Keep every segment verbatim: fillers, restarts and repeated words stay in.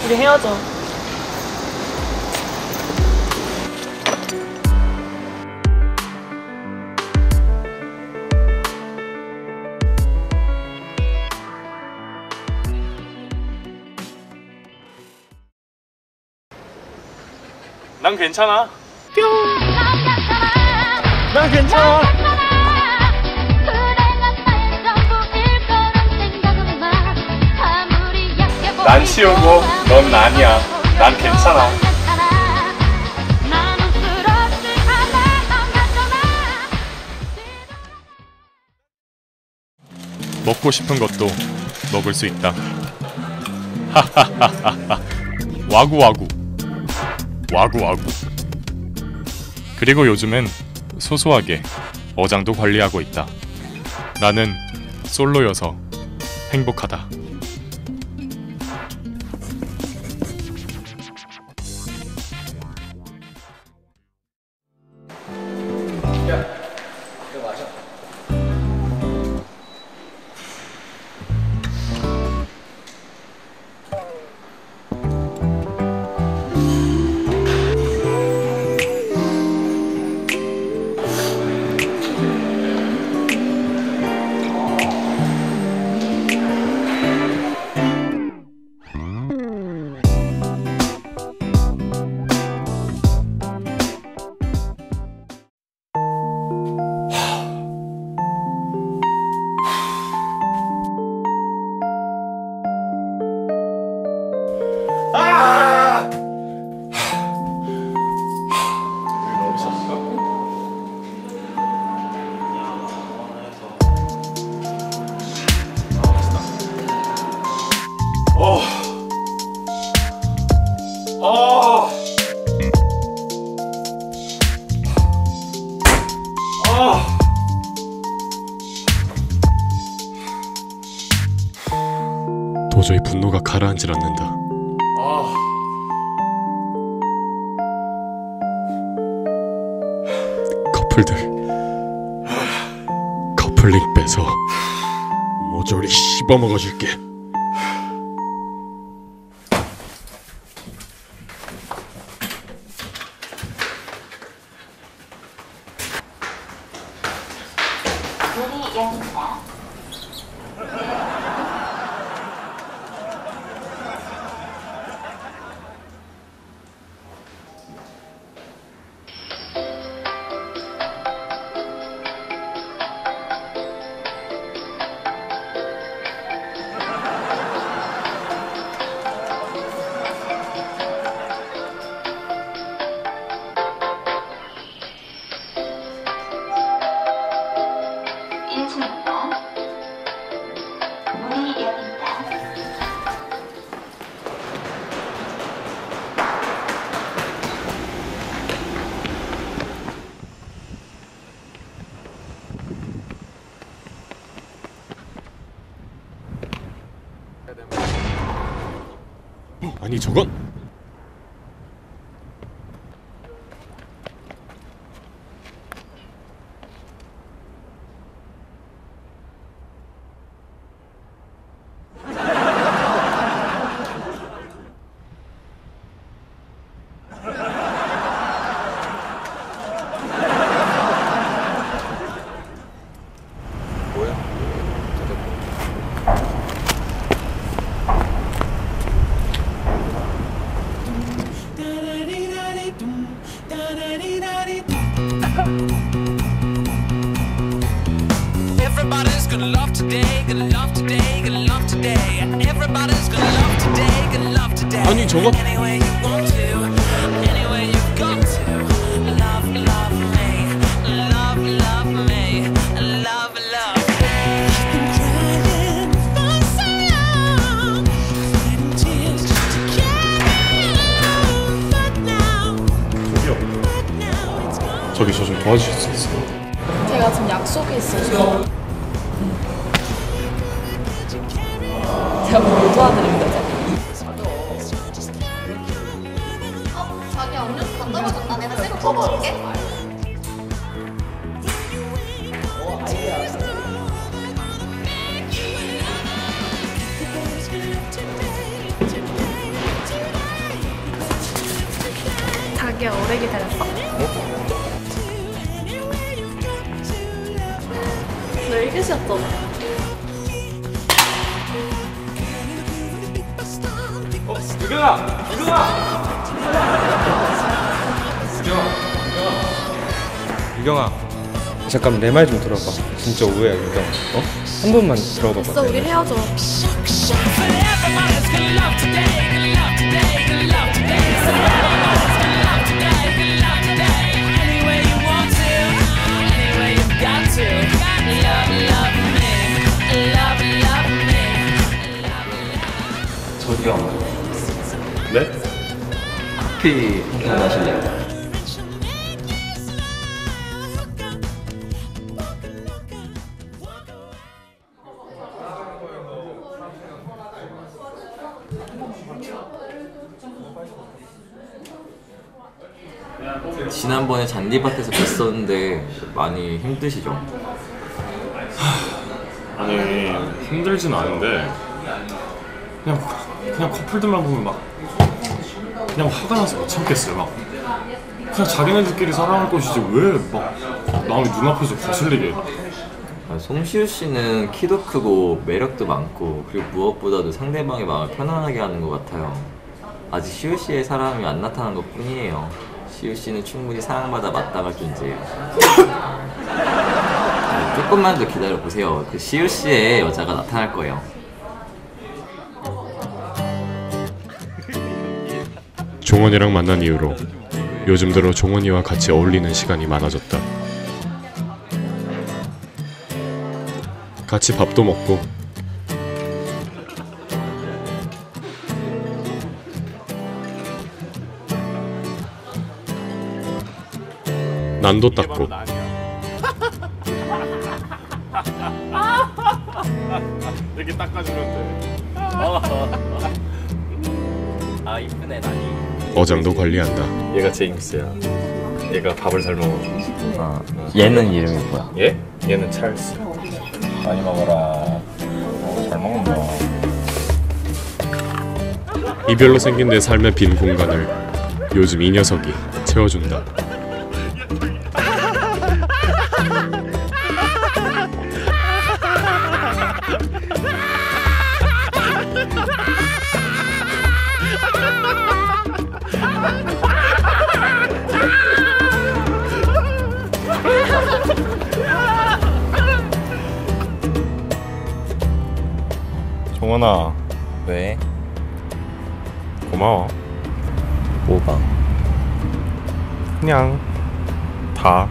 우리 헤어져. 난 괜찮아. 뿅. 난 괜찮아. 난 치우고 넌 아니야. 난 괜찮아. 먹고 싶은 것도 먹을 수 있다. 하하하하하. 와구와구. 와구와구. 그리고 요즘엔 소소하게 어장도 관리하고 있다. 나는 솔로여서 행복하다. 야, 이거 마셔. 도저히 분노가 가라앉질 않는다. 아. 커플들 커플링 빼서 모조리 씹어먹어줄게. 문이 열립니다. 문이 열립니다. 아니 저건 Everybody's gonna love today, gonna love today, gonna love today. Everybody's gonna love today, gonna love today. 아니 저거 Any way you want to, any way you've got to. Love, love me, love, love me, love, love me. I've been crying for so long, shedding tears just to carry on. But now, 저기요. but now it's gone. 저기 저 좀 도와주실 수 있어요? 제가 지금 약속이 있어서. 제가 뭘 도와드리면 되죠? 어? 자기야 음료수 다 떨어졌다. 내가 새거 뽑아올게. 되게 오래 기다렸어. 너 일 교시였잖아. 어, 유경아! 유경아! 유경아, 잠깐 내 말 좀 들어봐. 진짜 오해야, 유경. 어? 한 번만 들어봐봐. 진짜 우리 헤어져. Everybody's gonna love today, gonna love today, gonna love today. Everybody's gonna love today, gonna love today. Any way you want to, any way you've got to. Love, love me, love, love me. 저기요. 네? 커피 한잔 하실래요? 지난번에 잔디밭에서 뵀었는데 많이 힘드시죠? 아니, 힘들진 않은데 그냥 그냥 커플들만 보면 막 그냥 화가 나서 못 참겠어요. 막 그냥 자기네들끼리 사랑할 것이지 왜 막 남의 눈앞에서 거슬리게. 아, 송시우 씨는 키도 크고 매력도 많고 그리고 무엇보다도 상대방의 마음을 편안하게 하는 것 같아요. 아직 시우 씨의 사랑이 안 나타난 것 뿐이에요. 시우 씨는 충분히 사랑받아 마땅할 존재예요. 조금만 더 기다려 보세요. 그 시우 씨의 여자가 나타날 거예요. 종원이랑 만난 이후로 요즘 들어 종원이와 같이 어울리는 시간이 많아졌다. 같이 밥도 먹고 난도 닦고 이렇게 닦아주면 돼. 아 이쁘네 난이. 어장도 관리한다. 얘가 제임스야. 얘가 밥을 잘 먹어. 아, 얘는 이름이 뭐야? 얘? 얘는 찰스. 많이 먹어라. 어, 잘 먹는다. 이별로 생긴 내 삶의 빈 공간을 요즘 이 녀석이 채워준다. 종원아, 왜? 고마워. 뭐가? 그냥 다.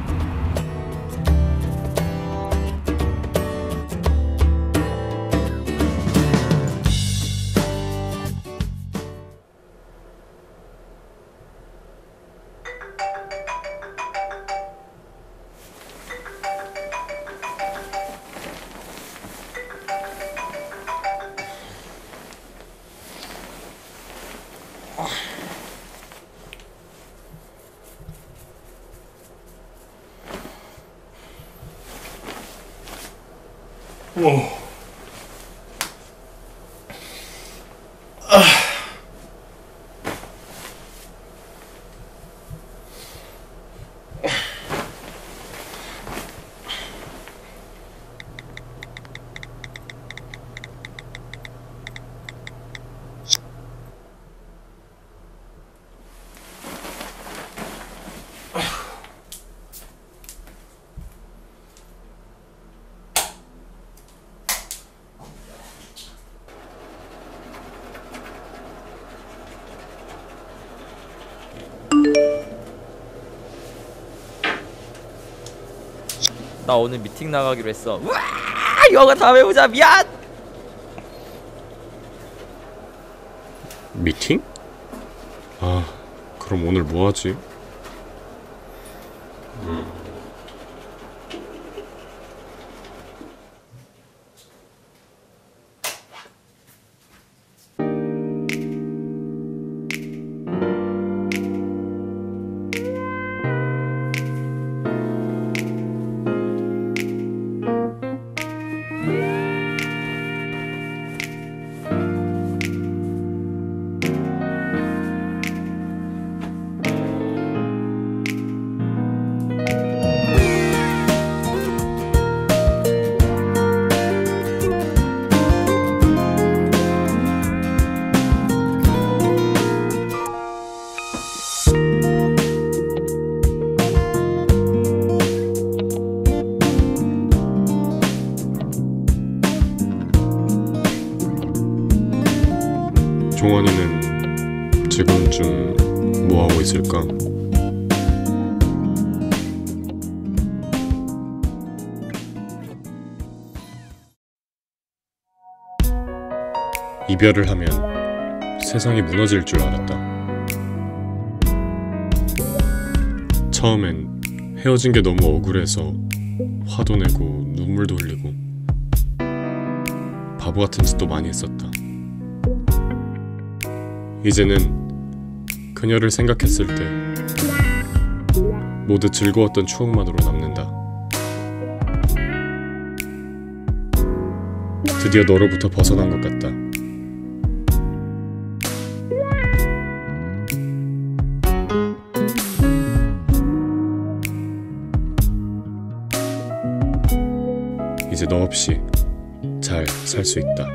오. 나 오늘 미팅 나가기로 했어. 우와! 영어 다음에 보자. 미안. 미팅? 아, 그럼 오늘 뭐 하지? 음. 종원이는 지금쯤 뭐하고 있을까? 이별을 하면 세상이 무너질 줄 알았다. 처음엔 헤어진 게 너무 억울해서 화도 내고 눈물도 흘리고 바보 같은 짓도 많이 했었다. 이제는 그녀를 생각했을 때 모두 즐거웠던 추억만으로 남는다. 드디어 너로부터 벗어난 것 같다. 이제 너 없이 잘 살 수 있다.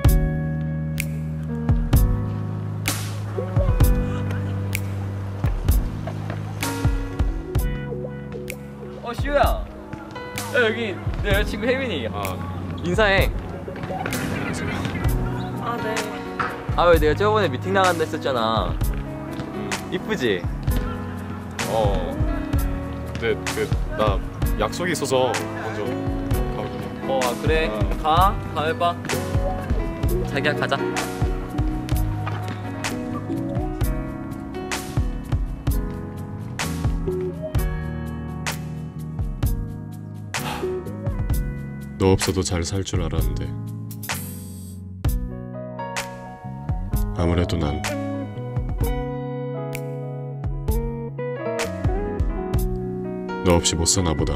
어 시우야. 야, 여기 내 여자친구 혜민이. 아 인사해. 아, 네. 아 왜 내가 저번에 미팅 나간다 했었잖아. 이쁘지? 어. 근데 그 나 약속이 있어서 먼저 가거든요. 어 아, 그래. 어. 가. 가 해봐. 자기야 가자. 너 없어도 잘 살 줄 알았는데 아무래도 난 너 없이 못 사나 보다.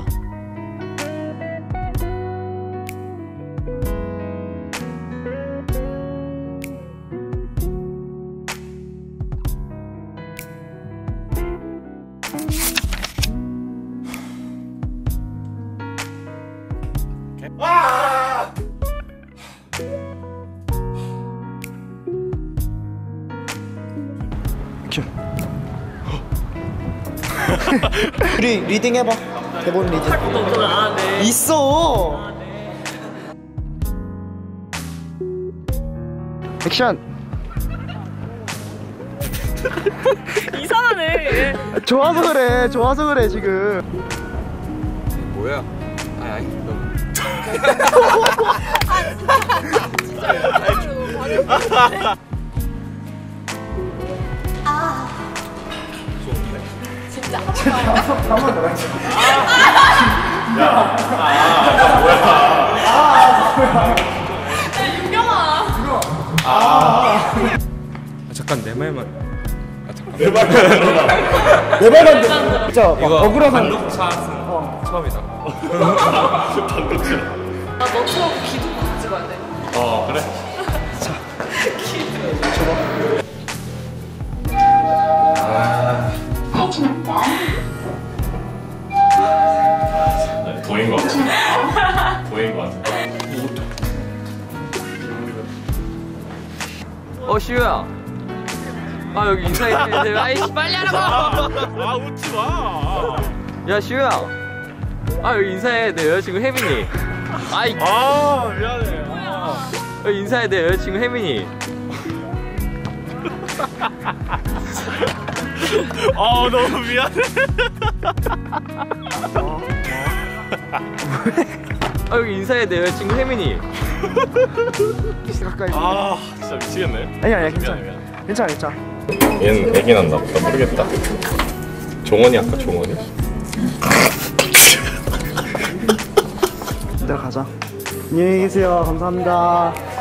우리 리딩 해봐. 대본 리딩. 아, 네. 있어. 액션. 이상하네. 좋아서 그래. 좋아서 그래 지금. 뭐야? 아니 아니 너 진짜. 아, 잠깐 내 말만. 아 잠깐. 내 말만 듣. 진짜 막 억울하다. 어. 처음이다. 나 너처럼 기도 찍어야 돼. 어 그래. 네, 도인 것 같아. 도인 것 같아. 어 시우야. 아 여기 인사해. 아이씨 빨리 하라고. 아 웃지 마. 야 시우야. 아 여기 인사해. 내 여자친구 혜민이. 아이. 아 미안해. 아. 여기 인사해. 내 여자친구 혜민이. 아 너무 미안해. 아 여기 인사해. 내 여자친구 혜민이. 가까이. 아 진짜 미치겠네. 아니 아니야 괜찮아. 미안해, 미안해. 괜찮아 괜찮아. 얘는 애기 난다 보다. 모르겠다. 종원이 아까 종원이? 내가 가자. 안녕히 계세요. 감사합니다.